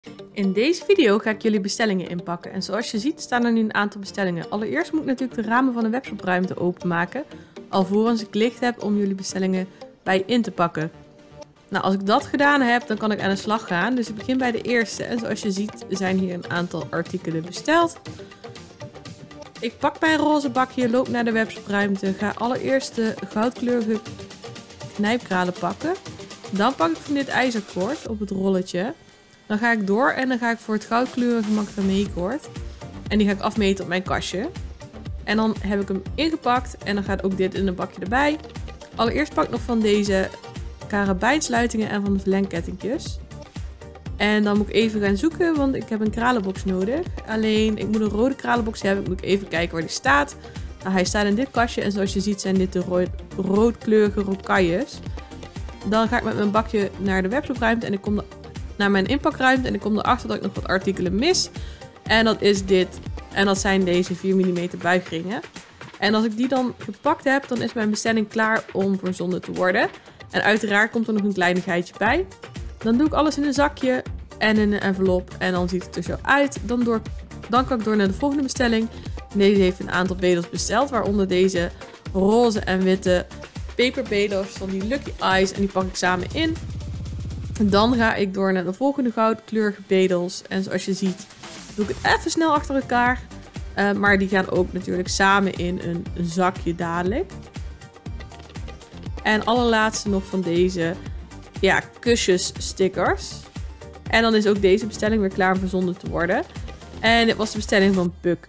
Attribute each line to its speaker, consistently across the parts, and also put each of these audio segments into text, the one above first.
Speaker 1: In deze video ga ik jullie bestellingen inpakken en zoals je ziet staan er nu een aantal bestellingen. Allereerst moet ik natuurlijk de ramen van de webshopruimte openmaken, alvorens ik licht heb om jullie bestellingen bij in te pakken. Nou, als ik dat gedaan heb, dan kan ik aan de slag gaan. Dus ik begin bij de eerste en zoals je ziet zijn hier een aantal artikelen besteld. Ik pak mijn roze bakje, loop naar de webshopruimte, ga allereerst de goudkleurige knijpkralen pakken. Dan pak ik van dit ijzerkoord op het rolletje. Dan ga ik door en dan ga ik voor het goudkleurige macramé koord. En die ga ik afmeten op mijn kastje. En dan heb ik hem ingepakt en dan gaat ook dit in een bakje erbij. Allereerst pak ik nog van deze karabijnsluitingen en van de verlengkettingjes. En dan moet ik even gaan zoeken, want ik heb een kralenbox nodig. Alleen, ik moet een rode kralenbox hebben. Ik moet even kijken waar die staat. Nou, hij staat in dit kastje en zoals je ziet zijn dit de roodkleurige rocailles. Dan ga ik met mijn bakje naar de webshopruimte en ik kom naar mijn inpakruimte en ik kom erachter dat ik nog wat artikelen mis. En dat is dit. En dat zijn deze 4 mm buigringen. En als ik die dan gepakt heb, dan is mijn bestelling klaar om verzonden te worden. En uiteraard komt er nog een kleinigheidje bij. Dan doe ik alles in een zakje en in een envelop en dan ziet het er zo uit. Dan kan ik door naar de volgende bestelling. Deze heeft een aantal bedels besteld, waaronder deze roze en witte peperbedels van die Lucky Eyes en die pak ik samen in. Dan ga ik door naar de volgende goudkleurige bedels. En zoals je ziet doe ik het even snel achter elkaar. Maar die gaan ook natuurlijk samen in een zakje dadelijk. En allerlaatste nog van deze kusjesstickers. En dan is ook deze bestelling weer klaar om verzonden te worden. En dit was de bestelling van Puck.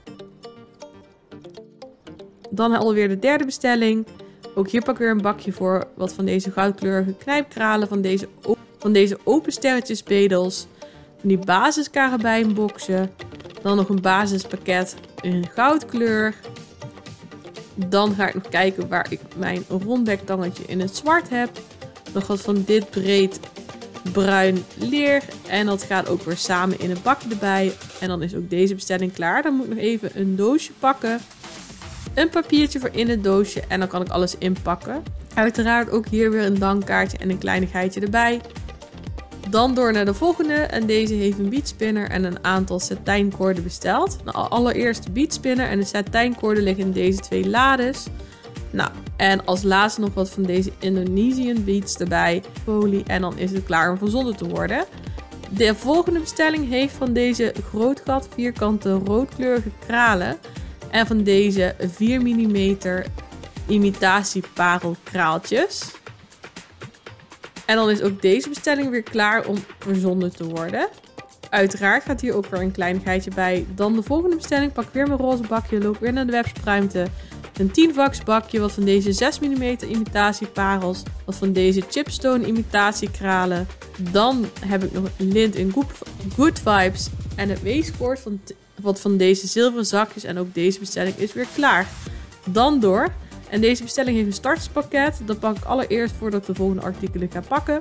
Speaker 1: Dan alweer de derde bestelling. Ook hier pak ik weer een bakje voor wat van deze goudkleurige knijpkralen. Van deze open sterretjes bedels. Van die basis karabijnboxen. Dan nog een basispakket in goudkleur. Dan ga ik nog kijken waar ik mijn ronddektangetje in het zwart heb. Nog wat van dit breed bruin leer. En dat gaat ook weer samen in een bakje erbij. En dan is ook deze bestelling klaar. Dan moet ik nog even een doosje pakken. Een papiertje voor in het doosje. En dan kan ik alles inpakken. Uiteraard ook hier weer een dankkaartje en een kleinigheidje erbij. Dan door naar de volgende. En deze heeft een beadspinner en een aantal satijnkoorden besteld. Nou, allereerst de beadspinner en de satijnkoorden liggen in deze twee lades. Nou, en als laatste nog wat van deze Indonesian beads erbij. Folie en dan is het klaar om verzonden te worden. De volgende bestelling heeft van deze grootgat vierkante roodkleurige kralen. En van deze 4 mm imitatie parelkraaltjes. En dan is ook deze bestelling weer klaar om verzonden te worden. Uiteraard gaat hier ook weer een kleinigheidje bij. Dan de volgende bestelling. Pak weer mijn roze bakje. Loop weer naar de webshopruimte. Een 10 wax bakje. Wat van deze 6 mm imitatie parels. Wat van deze chipstone imitatie kralen. Dan heb ik nog lint in good vibes. En het weeskoord van wat van deze zilveren zakjes. En ook deze bestelling is weer klaar. Dan door. En deze bestelling heeft een starterspakket. Dat pak ik allereerst voordat ik de volgende artikelen ga pakken.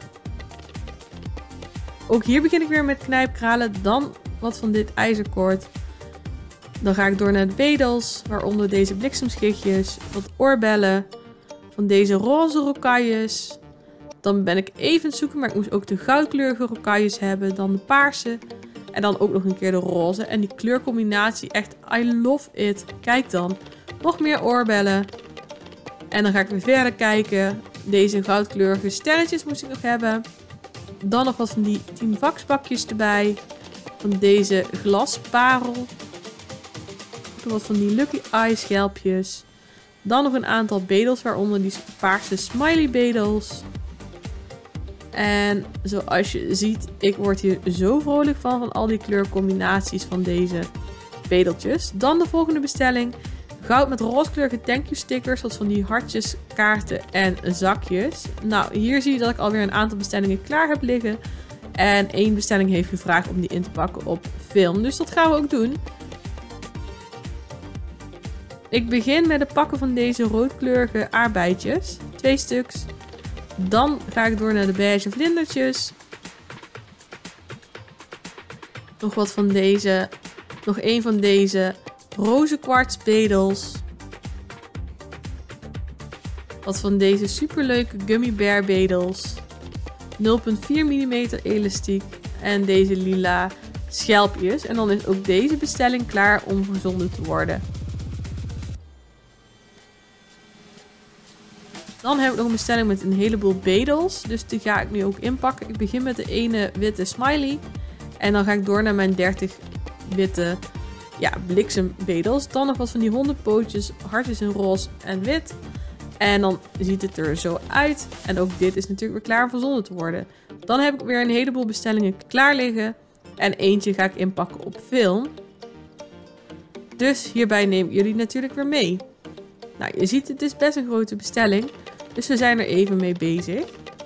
Speaker 1: Ook hier begin ik weer met knijpkralen. Dan wat van dit ijzerkoord. Dan ga ik door naar de bedels. Waaronder deze bliksemschichtjes. Wat oorbellen. Van deze roze rocailles. Dan ben ik even aan het zoeken. Maar ik moest ook de goudkleurige rocailles hebben. Dan de paarse. En dan ook nog een keer de roze. En die kleurcombinatie echt, I love it. Kijk dan. Nog meer oorbellen. En dan ga ik weer verder kijken. Deze goudkleurige sterretjes moest ik nog hebben. Dan nog wat van die 10 vaksbakjes erbij. Van deze glasparel. Wat van die Lucky Eye schelpjes. Dan nog een aantal bedels, waaronder die paarse smiley bedels. En zoals je ziet, ik word hier zo vrolijk van al die kleurcombinaties van deze bedeltjes. Dan de volgende bestelling. Goud met rooskleurige thank you stickers, zoals van die hartjes, kaarten en zakjes. Nou, hier zie je dat ik alweer een aantal bestellingen klaar heb liggen. En 1 bestelling heeft gevraagd om die in te pakken op film. Dus dat gaan we ook doen. Ik begin met het pakken van deze roodkleurige aardbeidjes. 2 stuks. Dan ga ik door naar de beige vlindertjes. Nog wat van deze. Nog 1 van deze roze kwartsbedels. Wat van deze superleuke gummy bear bedels. 0,4 mm elastiek. En deze lila schelpjes. En dan is ook deze bestelling klaar om verzonden te worden. Dan heb ik nog een bestelling met een heleboel bedels. Dus die ga ik nu ook inpakken. Ik begin met de ene witte smiley. En dan ga ik door naar mijn 30 witte bliksembedels. Dan nog wat van die hondenpootjes, hartjes in roze en wit. En dan ziet het er zo uit. En ook dit is natuurlijk weer klaar om verzonden te worden. Dan heb ik weer een heleboel bestellingen klaar liggen. En eentje ga ik inpakken op film. Dus hierbij neem ik jullie natuurlijk weer mee. Nou, je ziet het is best een grote bestelling. Dus we zijn er even mee bezig.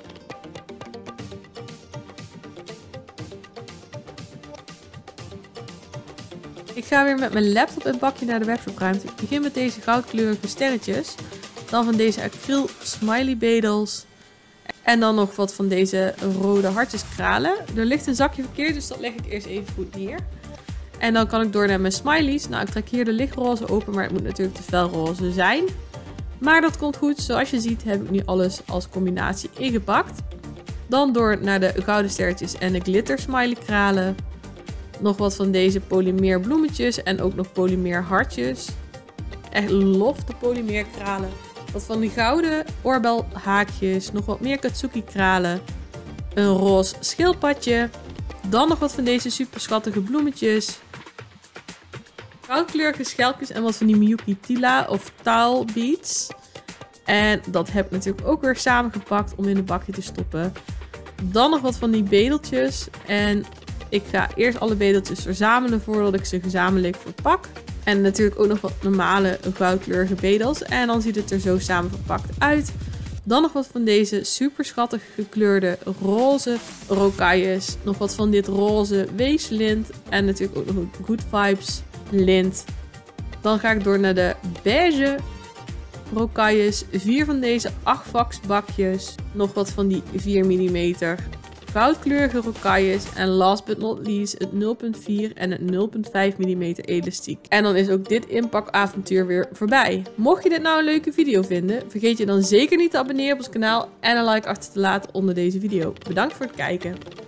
Speaker 1: Ik ga weer met mijn laptop en bakje naar de webshopruimte. Ik begin met deze goudkleurige sterretjes. Dan van deze acryl smiley bedels. En dan nog wat van deze rode hartjeskralen. Er ligt een zakje verkeerd, dus dat leg ik eerst even goed neer. En dan kan ik door naar mijn smileys. Nou, ik trek hier de lichtroze open, maar het moet natuurlijk de felroze zijn. Maar dat komt goed. Zoals je ziet heb ik nu alles als combinatie ingepakt. Dan door naar de gouden sterretjes en de glitter smiley kralen. Nog wat van deze polymeer bloemetjes en ook nog polymeer hartjes. Echt lof de polymeer kralen. Wat van die gouden oorbel haakjes. Nog wat meer katsuki kralen. Een roze schildpadje. Dan nog wat van deze super schattige bloemetjes. Goudkleurige schelpjes en wat van die Miyuki Tila of Taal beads. En dat heb ik natuurlijk ook weer samengepakt om in een bakje te stoppen. Dan nog wat van die bedeltjes. En ik ga eerst alle bedeltjes verzamelen voordat ik ze gezamenlijk verpak. En natuurlijk ook nog wat normale goudkleurige bedels. En dan ziet het er zo samen verpakt uit. Dan nog wat van deze super schattig gekleurde roze rocailles. Nog wat van dit roze weeslint. En natuurlijk ook nog een Good Vibes lint. Dan ga ik door naar de beige rocailles. 4 van deze 8-vaks bakjes. Nog wat van die 4 mm goudkleurige rocailles. En last but not least het 0.4 en het 0.5 mm elastiek. En dan is ook dit inpakavontuur weer voorbij. Mocht je dit nou een leuke video vinden, vergeet je dan zeker niet te abonneren op ons kanaal en een like achter te laten onder deze video. Bedankt voor het kijken.